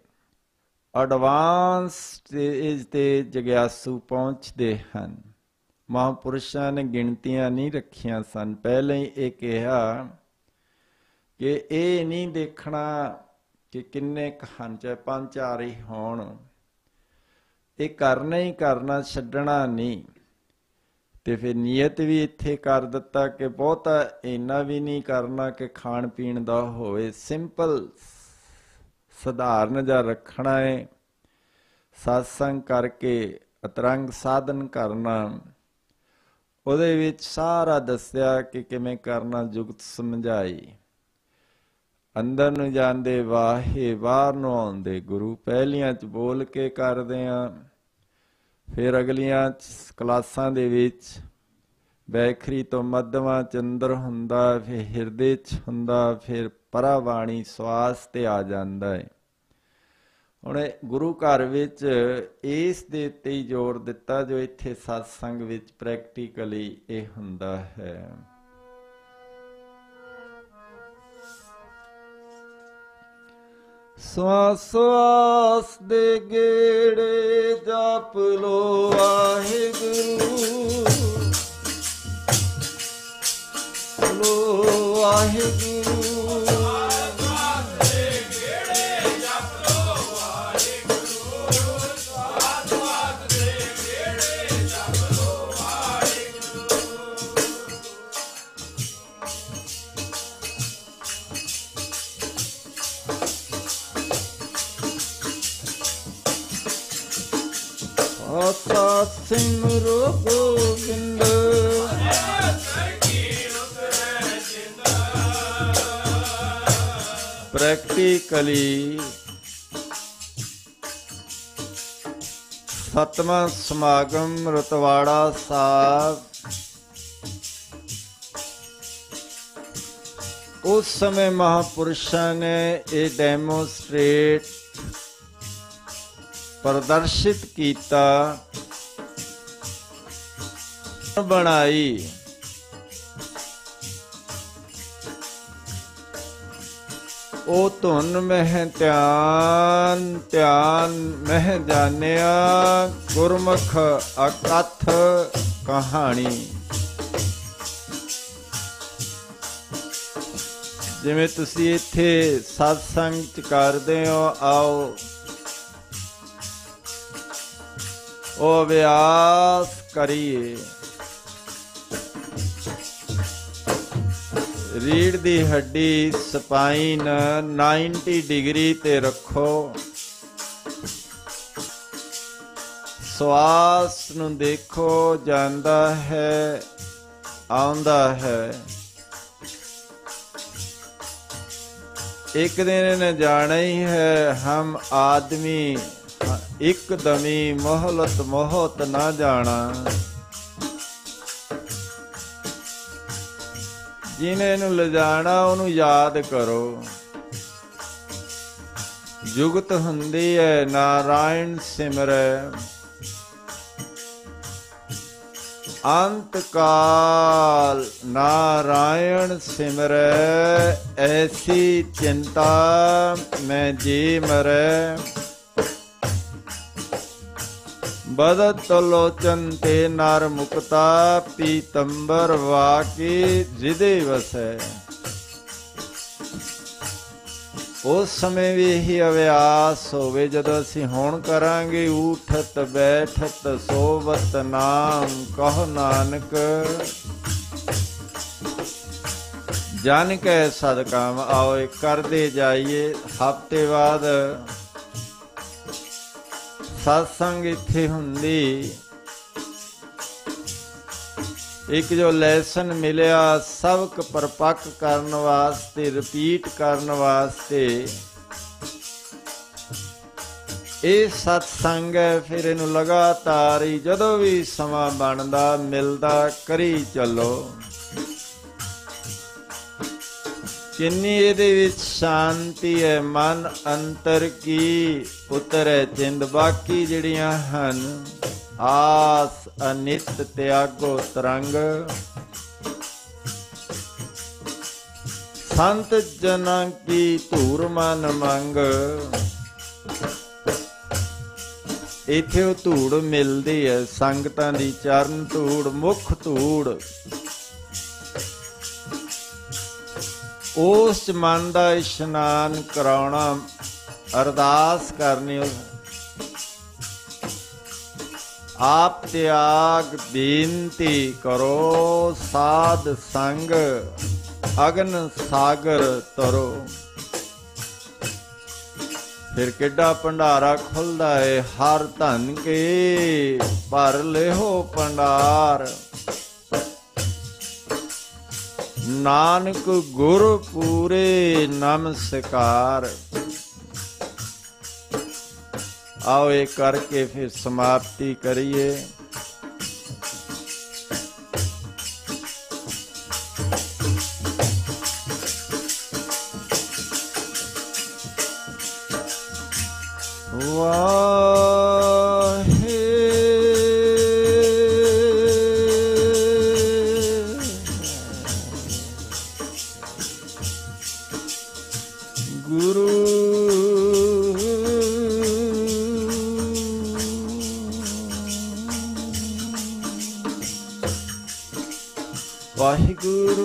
ਐਡਵਾਂਸ ਸਟੇਜ ਤੇ ਜਗਿਆਸੂ ਪਹੁੰਚਦੇ ਹਨ। ਮਹਾਂਪੁਰਸ਼ਾਂ ਨੇ ਗਿਣਤੀਆਂ ਨਹੀਂ ਰੱਖੀਆਂ ਸਨ, ਪਹਿਲਾਂ ਹੀ ਇਹ ਕਿਹਾ ਕਿ ਇਹ ਨਹੀਂ ਦੇਖਣਾ ਕਿ ਕਿੰਨੇ ਕੁ ਹਨ, ਚਾਹੇ 5-4 ਹੀ ਹੋਣ, ਇਹ ਕਰਨਾ ਹੀ ਕਰਨਾ, ਛੱਡਣਾ ਨਹੀਂ। ਤੇ ਫਿਰ ਨੀਅਤ ਵੀ ਇੱਥੇ ਕਰ ਦਿੱਤਾ ਕਿ ਬਹੁਤਾ ਇੰਨਾ ਵੀ ਨਹੀਂ ਕਰਨਾ ਕਿ ਖਾਣ ਪੀਣ ਦਾ ਹੋਵੇ, ਸਿੰਪਲ ਸਧਾਰਨ ਜਿਹਾ ਰੱਖਣਾ ਹੈ। ਸਤਸੰਗ ਕਰਕੇ ਅਤਰੰਗ ਸਾਧਨ ਕਰਨਾ, ਉਹਦੇ ਵਿੱਚ ਸਾਰਾ ਦੱਸਿਆ ਕਿ ਕਿਵੇਂ ਕਰਨਾ, ਜੁਗਤ ਸਮਝਾਈ। ਅੰਦਰ ਨੂੰ ਜਾਂਦੇ ਵਾਹੇ, ਬਾਹਰ ਨੂੰ ਆਉਂਦੇ ਗੁਰੂ। ਪਹਿਲੀਆਂ 'ਚ ਬੋਲ ਕੇ ਕਰਦੇ ਹਾਂ, ਫਿਰ ਅਗਲੀਆਂ ਕਲਾਸਾਂ ਦੇ ਵਿੱਚ ਬੈਖਰੀ ਤੋਂ ਮੱਧਵਾਂ ਚ ਅੰਦਰ ਹੁੰਦਾ, ਫਿਰ ਹਿਰਦੇ 'ਚ ਹੁੰਦਾ, ਫਿਰ ਪਰਾਵਾਣੀ ਸਵਾਸ ਤੇ ਆ ਜਾਂਦਾ ਹੈ। ਹੁਣ ਗੁਰੂ ਘਰ ਵਿੱਚ ਇਸ ਦੇ ਉੱਤੇ ਹੀ ਜ਼ੋਰ ਦਿੱਤਾ ਜੋ ਇੱਥੇ ਸਤਸੰਗ ਵਿੱਚ ਪ੍ਰੈਕਟੀਕਲੀ ਇਹ ਹੁੰਦਾ ਹੈ। ਸਵਾਸ ਸਵਾਸ ਦੇ ਗੇੜੇ ਜਪ ਲੋ ਵਾਹਿਗੁਰੂ, ਲੋ ਵਾਹਿਗੁਰੂ। ਆਸਾ ਸਿਮਰੋ ਗੋਬਿੰਦ, ਪ੍ਰੈਕਟੀਕਲੀ ਸਤਵਾਂ ਸਮਾਗਮ ਰਤਵਾੜਾ ਸਾਹਿਬ ਉਸ ਸਮੇਂ ਮਹਾਪੁਰਸ਼ਾਂ ਨੇ ਇਹ ਡੈਮੋਸਟ੍ਰੇਟ ਪ੍ਰਦਰਸ਼ਿਤ ਕੀਤਾ, ਬਣਾਈ। ਉਹ ਧੁਨ ਮਹਿ ਧਿਆਨ, ਧਿਆਨ ਮਹਿ ਜਾਣਿਆ, ਗੁਰਮੁਖ ਅਕਥ ਕਹਾਣੀ। ਜਿਵੇਂ ਤੁਸੀਂ ਇੱਥੇ ਸਤਸੰਗ ਚ ਕਰਦੇ ਹੋ, ਆਓ ਉਹ ਅਭਿਆਸ ਕਰੀਏ। ਰੀੜ ਦੀ ਹੱਡੀ ਸਪਾਈਨ 90 ਡਿਗਰੀ ਤੇ ਰੱਖੋ, ਸਵਾਸ ਨੂੰ ਦੇਖੋ, ਜਾਂਦਾ ਹੈ, ਆਉਂਦਾ ਹੈ। ਇੱਕ ਦਿਨ ਇਹਨੇ ਜਾਣਾ ਹੀ ਹੈ, ਹਮ ਆਦਮੀ ਇੱਕ ਦਮੀ ਮੋਹਲਤ ਮੋਹਤ ਨਾ ਜਾਣਾ। ਜਿਹਨੇ ਨੂੰ ਲਿਜਾਣਾ ਉਹਨੂੰ ਯਾਦ ਕਰੋ। ਜੁਗਤ ਹੁੰਦੀ ਹੈ ਨਾਰਾਇਣ ਸਿਮਰੈ, ਅੰਤ ਕਾਲ ਨਾਰਾਇਣ ਸਿਮਰੈ, ਐਸੀ ਚਿੰਤਾ ਮੈਂ ਜੀ ਮਰੈ। ਬਦਤ ਲੋਚਨ ਤੇ ਨਰ ਮੁਕਤਾ, ਪੀਤੰਬਰ ਵਾਕੀ ਜਿਦੇ ਵਸੈ। ਉਸ ਸਮੇਂ ਵੀ ਇਹੀ ਅਭਿਆਸ ਹੋਵੇ ਜਦੋਂ ਅਸੀਂ ਹੁਣ ਕਰਾਂਗੇ। ਊਠਤ ਬੈਠਤ ਸੋਵਤ ਨਾਮ ਕਹੋ ਨਾਨਕ, ਜਨ ਕੈ ਸਦਕਾਮ। ਆਓ ਇਹ ਕਰਦੇ ਜਾਈਏ। ਹਫ਼ਤੇ ਬਾਅਦ ਸਤਸੰਗ ਇੱਥੇ ਹੁੰਦੀ। ਇੱਕ ਜੋ ਲੈਸਨ ਮਿਲਿਆ ਸਬਕ ਪਰਪੱਕ ਕਰਨ ਵਾਸਤੇ, ਰਿਪੀਟ ਕਰਨ ਵਾਸਤੇ, ਇਹ ਸਤਸੰਗ ਹੈ। ਫਿਰ ਇਹਨੂੰ ਲਗਾਤਾਰ ਹੀ ਜਦੋਂ ਵੀ ਸਮਾਂ ਬਣਦਾ ਮਿਲਦਾ ਕਰੀ ਚੱਲੋ। ਕਿੰਨੀ ਇਹਦੇ ਵਿੱਚ ਸ਼ਾਂਤੀ ਹੈ, ਮਨ ਅੰਤਰ ਕੀ ਉਤਰੈ ਚਿੰਦ। ਬਾਕੀ ਜਿਹੜੀਆਂ ਹਨ ਆਸ ਅਨਿਤ ਤਿਆਗੋ ਤਰੰਗ, ਸੰਤ ਜਨਾਂ ਕੀ ਧੂਰ ਮਨ ਮੰਗ। ਇੱਥੇ ਉਹ ਧੂੜ ਮਿਲਦੀ ਹੈ, ਸੰਗਤਾਂ ਦੀ ਚਰਨ ਧੂੜ, ਮੁੱਖ ਧੂੜ। ਉਸ ਚ ਮਨ ਦਾ ਇਸ਼ਨਾਨ ਕਰਾਉਣਾ, ਅਰਦਾਸ ਕਰਨੀ। ਆਪ ਤਿਆਗ ਬੇਨਤੀ ਕਰੋ, ਸਾਧ ਸੰਗ ਅਗਨ ਸਾਗਰ ਤਰੋ। ਫਿਰ ਕਿੱਡਾ ਭੰਡਾਰਾ ਖੁੱਲਦਾ ਹੈ। ਹਰ ਧਨ ਕੇ ਭਰ ਲਿਓ ਭੰਡਾਰ, ਨਾਨਕ ਗੁਰ ਪੂਰੇ ਨਮਸਕਾਰ। आओ ये करके फिर समाप्ति करिए। ਵਾਹੇ ਗੁਰੂ ਵਾਹਿਗੁਰੂ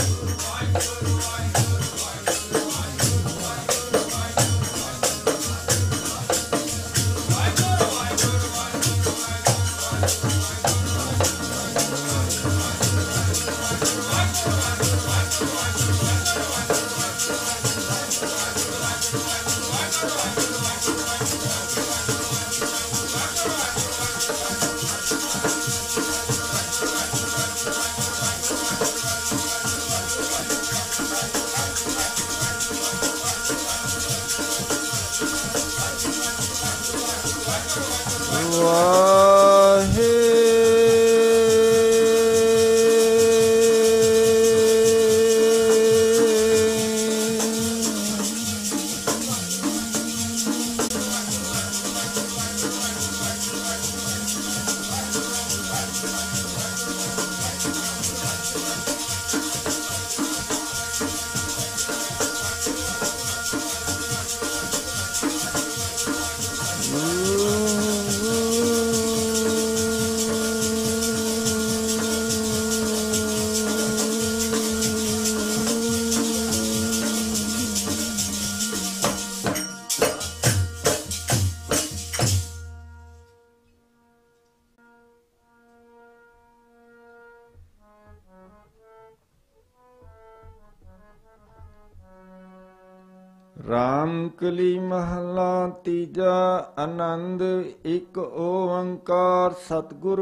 ਰਾਮ ਕਲੀ ਮਹਲਾ ਤੀਜਾ। ਆਨੰਦ ਇੱਕ ਓੰਕਾਰ ਸਤਿਗੁਰ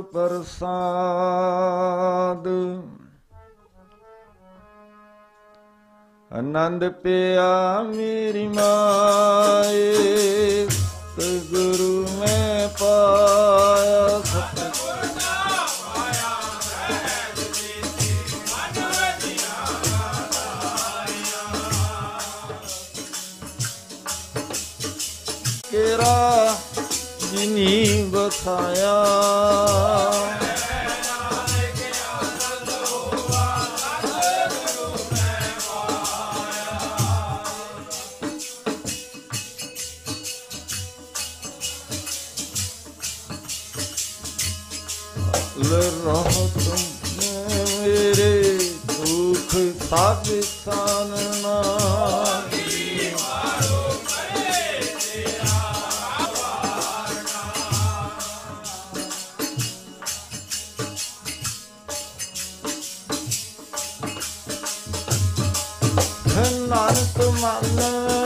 ਪ੍ਰਸਾਦ। ਆਨੰਦ ਪਿਆ ਮੇਰੀ ਮਾਏ ਸਤਿਗੁਰੂ ਮੈਂ ਪਾਇਆ। ਸਤਿਗੁਰ ਦਾ ਪਾਇਆ ਸਹਿਜ ਜੀਤੀ ਮਨ ਰਚਿਆ ਗਾਇਆ। ਕੇਰਾ ਜਿਨੀ ਬਸਾਇਆ ਰਹੋ ਤੁਮ ਮੇਰੇ ਦੁਖ ਸਭ ਸਾਨਣਾ। ਨਾਨਕ ਮਨ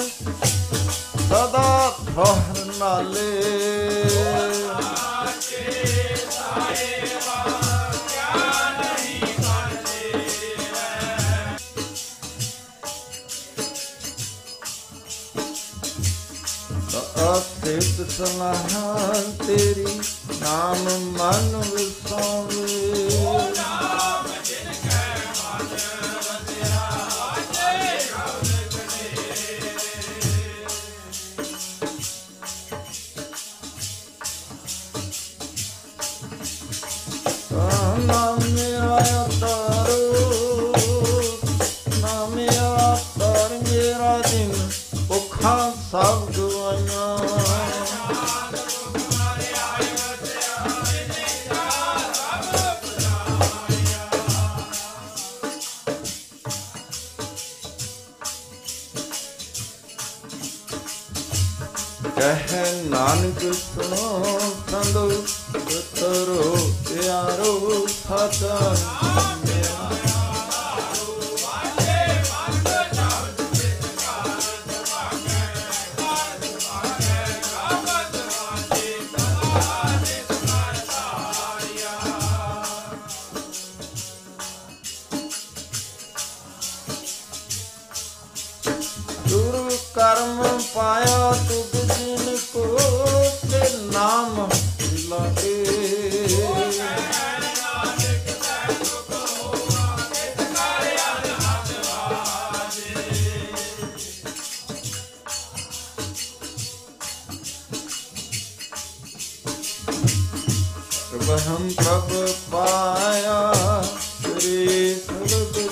ਸਦਾ ਧੋਰ ਨਾਲੇ। ਸਿਫਤ ਸਲਾਹ ਤੇਰੀ ਨਾਮ ਮਨ ਵਿਸਾਵੇ। ਨਾਮ ਮੇਰਾ ਤਾਰੋ ਨਾਮ ਮੇਰਾ ਤਾਰ ਮੇਰਾ ਦਿਨ ਔਖਾ ਸਭ ਗਵਾਈਆਂ। ਕਹਿ ਨਾਨਕ ਸੁਣੋ ਸੰਦੋ ਤਰੋ ਪਿਆਰੋ ਸਤਿ। ਗੁਰੂ ਕਰਮ ਪਾਇਆ ਤੁਧ ਜਿਨ ਕੋ ਤੇ ਨਾਮ ਲਾਗੇ। परम प्रभ पाया रे सर्ब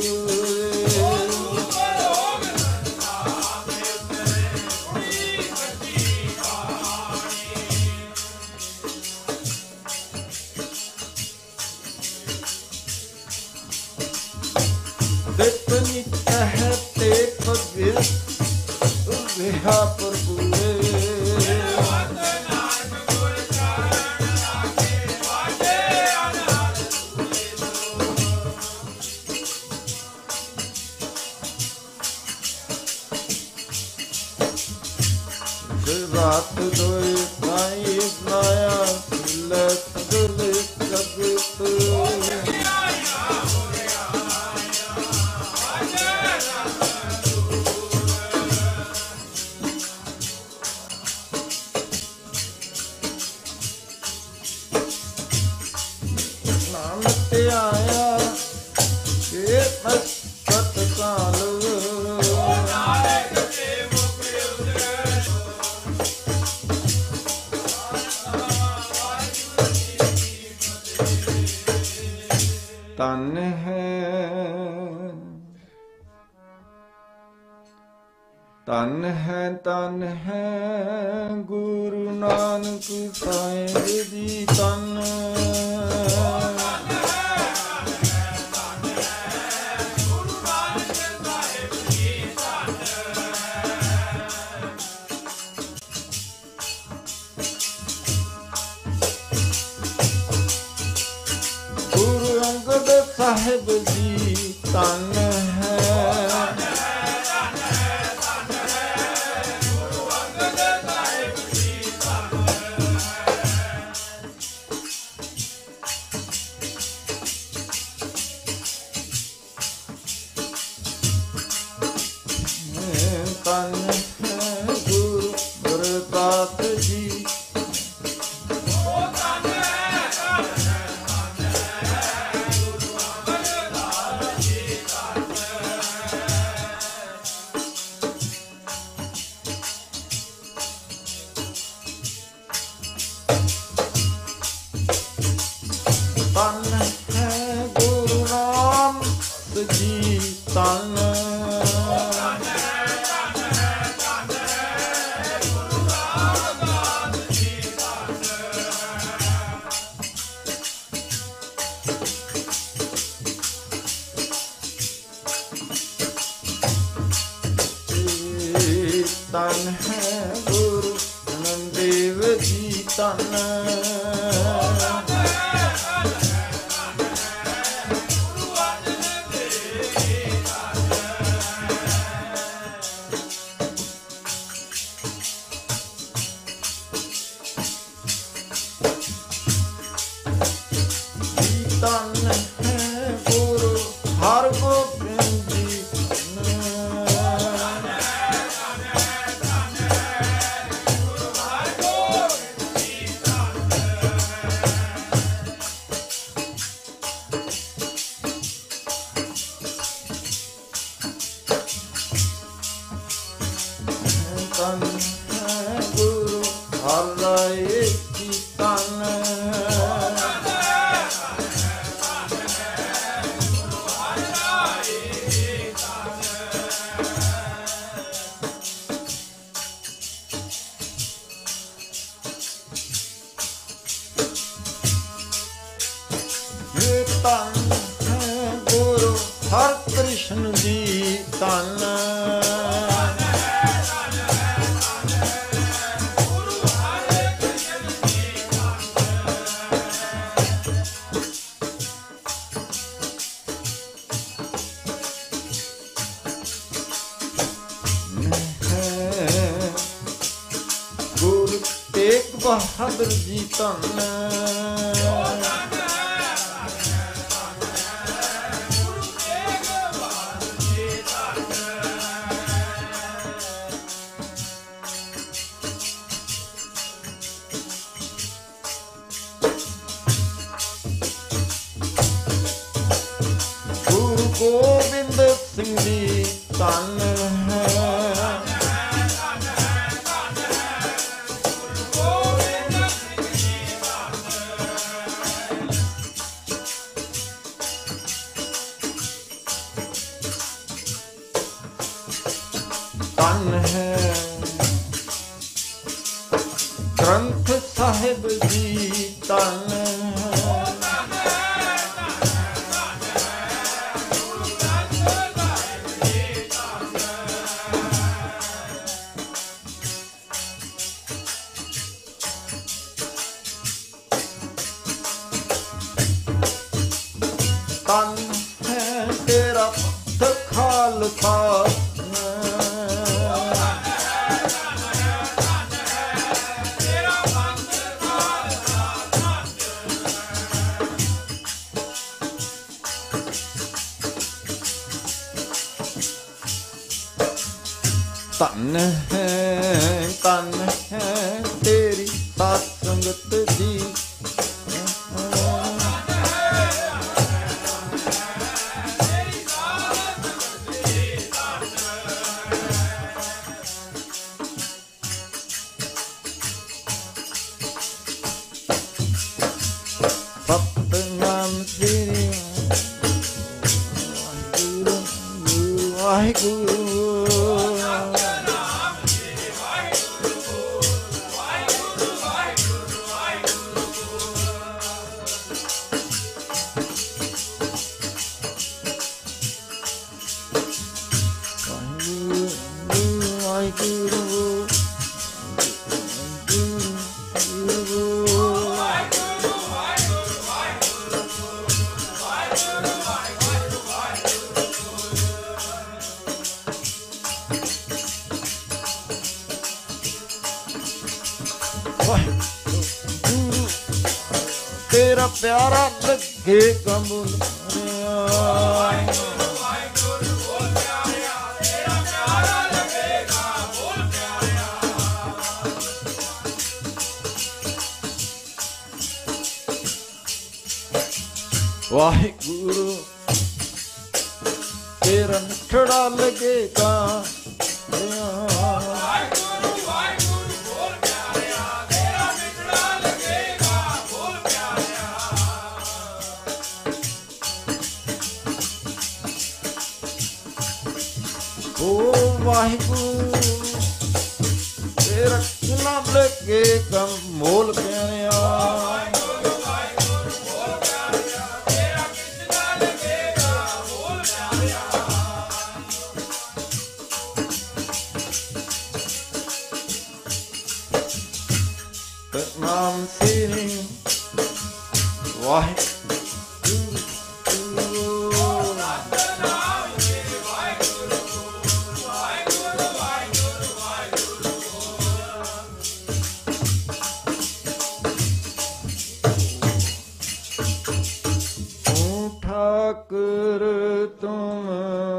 दितनी कहते कबीर विहा प्रभु रात दोई भाई माया लखल जगत नानक आया ये मस्त काल तन है तन है तन है गुरु नानक साहिब जी तन गुरु अंगद साहिब जी तन है तन है गुरु गुरदास जी तन है गुरु राम जी तन तन है गुरु नंदेव जी तन तन है गुरु हरगोबिंद जी तन है गुरु हराय जी तन तन है गुरु हर कृष्ण जी तन गुरु तेग बहादुर जी तन गुरु गोबिंद सिंह जी तन है ਗ੍ਰੰਥ ਸਾਹਿਬ ਜੀ ਧੰਨ ਤਨ ਹੈ ਤੇਰਾ ਪੁੱਤ ਖਾਲਸਾ ਤਨ ਹੈ ਤੇਰੀ ਸਾਧ ਸੰਗਤ ਦੀ ਸਤਨਾਮ ਸ੍ਰੀ ਵਾਹਿਗੁਰੂ ਤੇਰਾ ਪਿਆਰਾ ਲੱਗੇ ਕਬੂਲ ਵਾਹਿਗੁਰੂ ਤੇਰਾ ਮਿੱਠੜਾ ਲੱਗੇ ਤਾਂ ਓ ਵਾਹਿਗੁਰੂ ਤੇਰਾ ਕਿੰਨਾ ਲੱਗੇ ਕਮ ਮੋਲ ਪਿਆਰਿਆ ਨਾਮ ਸ੍ਰੀ ਵਾਹਿਗੁਰੂ ठाकुर तुम